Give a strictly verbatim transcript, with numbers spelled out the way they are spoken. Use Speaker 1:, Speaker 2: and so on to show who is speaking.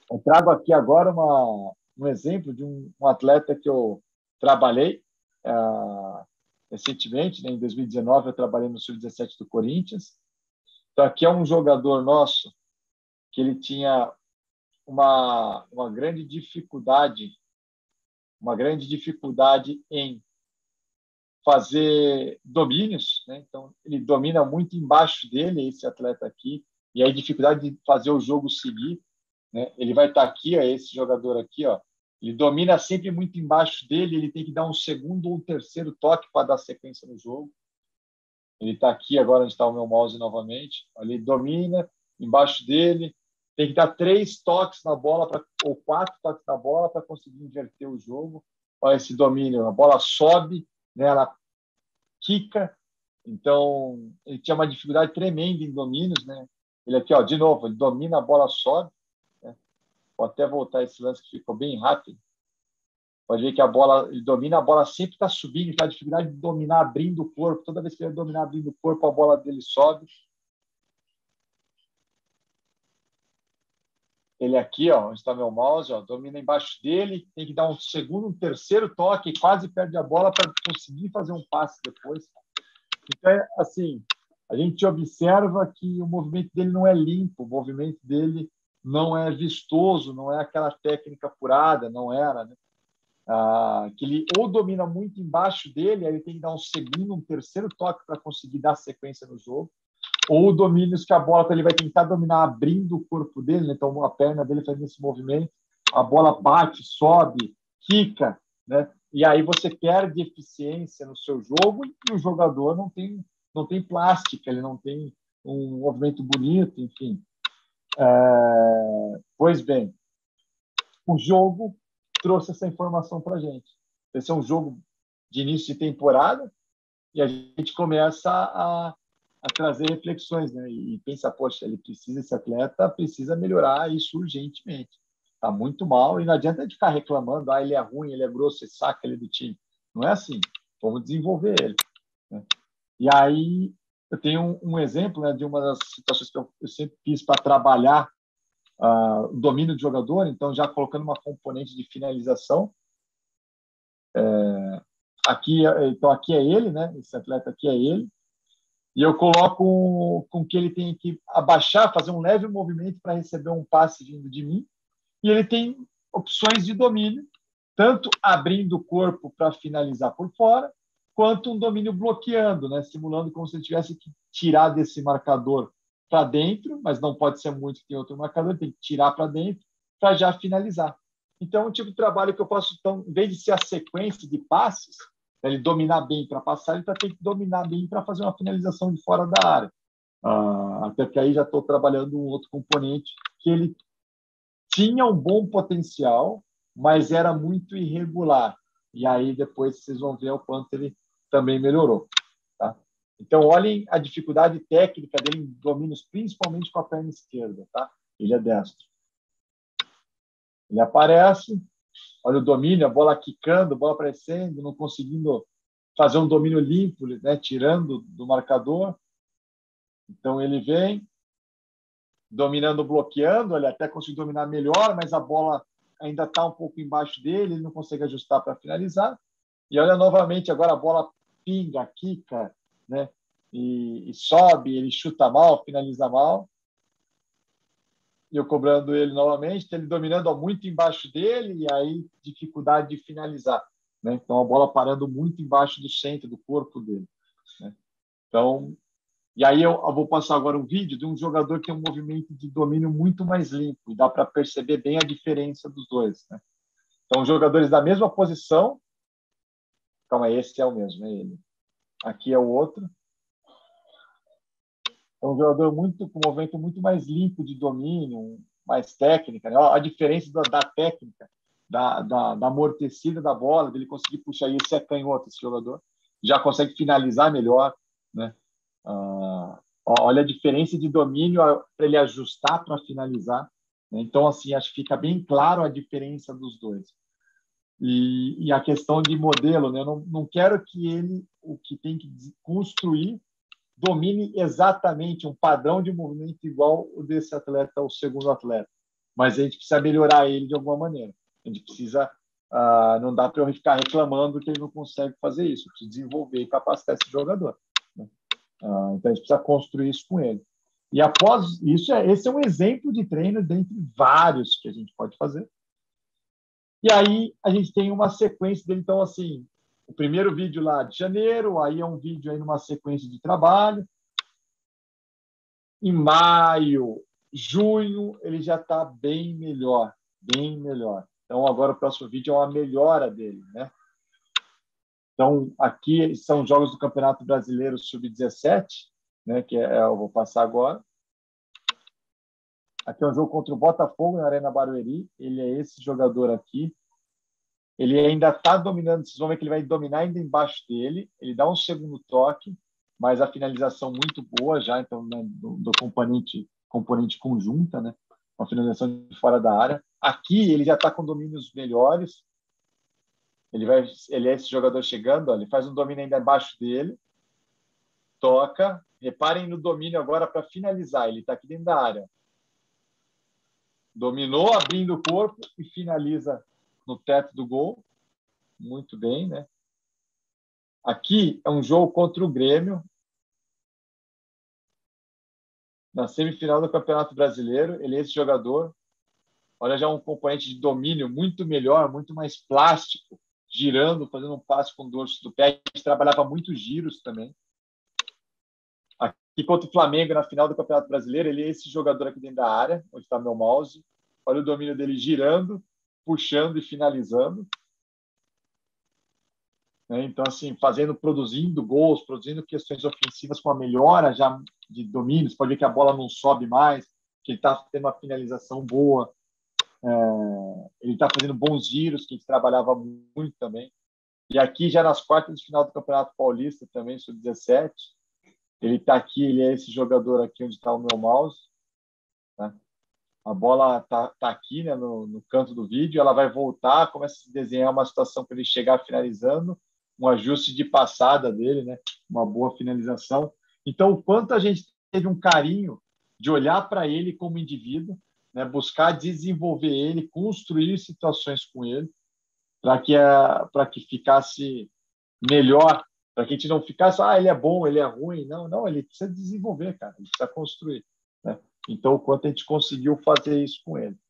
Speaker 1: Eu trago aqui agora uma, um exemplo de um, um atleta que eu trabalhei uh, recentemente, né? Em dois mil e dezenove, eu trabalhei no sub dezessete do Corinthians. Então, aqui é um jogador nosso que ele tinha uma, uma grande dificuldade, uma grande dificuldade em fazer domínios, né? Então, ele domina muito embaixo dele, esse atleta aqui, e aí dificuldade de fazer o jogo seguir, né? Ele vai estar aqui, ó, esse jogador aqui, ó, ele domina sempre muito embaixo dele, ele tem que dar um segundo ou um terceiro toque para dar sequência no jogo. Ele está aqui agora, onde está o meu mouse novamente. Ele domina embaixo dele, tem que dar três toques na bola pra, ou quatro toques na bola para conseguir inverter o jogo. Olha esse domínio, a bola sobe, né, ela quica. Então, ele tinha uma dificuldade tremenda em domínios, né? Ele aqui, ó, de novo, ele domina, a bola sobe. Né? Vou até voltar esse lance que ficou bem rápido. Pode ver que a bola, ele domina, a bola sempre está subindo, está a dificuldade de dominar abrindo o corpo. Toda vez que ele dominar abrindo o corpo, a bola dele sobe. Ele aqui, ó, onde está meu mouse, ó, domina embaixo dele, tem que dar um segundo, um terceiro toque, quase perde a bola para conseguir fazer um passe depois. Então, é assim, a gente observa que o movimento dele não é limpo, o movimento dele não é vistoso, não é aquela técnica apurada, não era, né? Ah, que ele ou domina muito embaixo dele, aí ele tem que dar um segundo, um terceiro toque para conseguir dar sequência no jogo, ou domínios que a bola ele vai tentar dominar abrindo o corpo dele, né? Então a perna dele faz esse movimento, a bola bate, sobe, quica, né? E aí você perde eficiência no seu jogo e o jogador não tem, não tem plástica, ele não tem um movimento bonito, enfim. É... Pois bem, o jogo trouxe essa informação para a gente. Esse é um jogo de início de temporada e a gente começa a, a trazer reflexões, né? E pensa, poxa, ele precisa, esse atleta precisa melhorar isso urgentemente. Está muito mal e não adianta ficar reclamando, ah, ele é ruim, ele é grosso, você saca ele do time. Não é assim. Vamos desenvolver ele. Né? E aí eu tenho um, um exemplo, né, de uma das situações que eu, eu sempre fiz para trabalhar Uh, o domínio do jogador, então já colocando uma componente de finalização. É, aqui, então aqui é ele, né? Esse atleta aqui é ele. E eu coloco com que ele tem que abaixar, fazer um leve movimento para receber um passe vindo de mim. E ele tem opções de domínio, tanto abrindo o corpo para finalizar por fora, quanto um domínio bloqueando, né? Simulando como se ele tivesse que tirar desse marcador para dentro, mas não pode ser muito que tem outro marcador, tem que tirar para dentro para já finalizar. Então, é um tipo de trabalho que eu posso, então, em vez de ser a sequência de passes, ele dominar bem para passar, ele tem que dominar bem para fazer uma finalização de fora da área. Ah, até que aí já estou trabalhando um outro componente que ele tinha um bom potencial, mas era muito irregular. E aí depois vocês vão ver o quanto ele também melhorou. Tá? Então, olhem a dificuldade técnica dele em domínios, principalmente com a perna esquerda. Tá? Ele é destro. Ele aparece, olha o domínio, a bola quicando, a bola aparecendo, não conseguindo fazer um domínio limpo, né? Tirando do marcador. Então, ele vem dominando, bloqueando, ele até consegue dominar melhor, mas a bola ainda está um pouco embaixo dele, ele não consegue ajustar para finalizar. E olha novamente, agora a bola pinga, quica, né? E, e sobe, ele chuta mal, finaliza mal. E eu cobrando ele novamente, ele dominando muito embaixo dele, e aí dificuldade de finalizar. Né? Então a bola parando muito embaixo do centro, do corpo dele. Né? Então, e aí eu, eu vou passar agora um vídeo de um jogador que tem um movimento de domínio muito mais limpo, e dá para perceber bem a diferença dos dois. Né? Então, jogadores da mesma posição. Calma, esse é o mesmo, é ele. Aqui é o outro. É um jogador muito, com um movimento muito mais limpo de domínio, mais técnica. Né? A diferença da, da técnica, da, da, da amortecida da bola, dele conseguir puxar. Esse é canhoto, esse jogador. Já consegue finalizar melhor. Né? Ah, olha a diferença de domínio para ele ajustar para finalizar. Né? Então, assim, acho que fica bem claro a diferença dos dois. E, e a questão de modelo, né? Eu não, não quero que ele, o que tem que construir, domine exatamente um padrão de movimento igual o desse atleta, o segundo atleta. mas a gente precisa melhorar ele de alguma maneira. A gente precisa, uh, não dá para eu ficar reclamando que ele não consegue fazer isso, eu preciso desenvolver e capacitar esse jogador, né? Uh, então a gente precisa construir isso com ele. E após isso, esse é um exemplo de treino dentre vários que a gente pode fazer. E aí a gente tem uma sequência dele, então assim, o primeiro vídeo lá de janeiro, aí é um vídeo aí numa sequência de trabalho. Em maio, junho, ele já está bem melhor, bem melhor. Então, agora o próximo vídeo é uma melhora dele, né? Então, aqui são jogos do Campeonato Brasileiro sub dezessete, né? Que é, eu vou passar agora. Aqui é um jogo contra o Botafogo na Arena Barueri. Ele é esse jogador aqui. Ele ainda está dominando. Vocês vão ver que ele vai dominar ainda embaixo dele. Ele dá um segundo toque, mas a finalização muito boa já, então, né, do, do componente, componente conjunta, né? Uma finalização de fora da área. Aqui ele já está com domínios melhores. Ele, vai, ele é esse jogador chegando, ó, ele faz um domínio ainda abaixo dele, toca. Reparem no domínio agora para finalizar. Ele está aqui dentro da área. Dominou, abrindo o corpo e finaliza no teto do gol. Muito bem, né? Aqui é um jogo contra o Grêmio, na semifinal do Campeonato Brasileiro. Ele é esse jogador. Olha, já um componente de domínio muito melhor, muito mais plástico, girando, fazendo um passe com o dorso do pé. A gente trabalhava muito giros também. Aqui contra o Flamengo, na final do Campeonato Brasileiro, ele é esse jogador aqui dentro da área, onde está meu mouse. Olha o domínio dele girando, puxando e finalizando. Então, assim, fazendo, produzindo gols, produzindo questões ofensivas com a melhora já de domínio. Você pode ver que a bola não sobe mais, que ele está tendo uma finalização boa. É, ele está fazendo bons giros, que a gente trabalhava muito também. E aqui, já nas quartas de final do Campeonato Paulista, também, sub dezessete, ele está aqui, ele é esse jogador aqui onde está o meu mouse. Tá? A bola está tá aqui, né, no, no canto do vídeo, ela vai voltar, começa a se desenhar uma situação para ele chegar finalizando, um ajuste de passada dele, né? Uma boa finalização. Então, o quanto a gente teve um carinho de olhar para ele como indivíduo, né? Buscar desenvolver ele, construir situações com ele, para que, para que ficasse melhor, para que a gente não ficasse, ah, ele é bom, ele é ruim. Não, não, ele precisa desenvolver, cara, ele precisa construir, né? Então, o quanto a gente conseguiu fazer isso com ele.